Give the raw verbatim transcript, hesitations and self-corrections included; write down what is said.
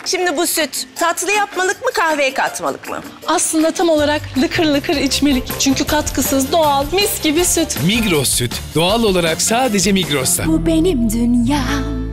Şimdi bu süt tatlı yapmalık mı, kahveye katmalık mı? Aslında tam olarak lıkır lıkır içmelik. Çünkü katkısız, doğal, mis gibi süt. Migros Süt, doğal olarak sadece Migros'ta. Bu benim dünyam.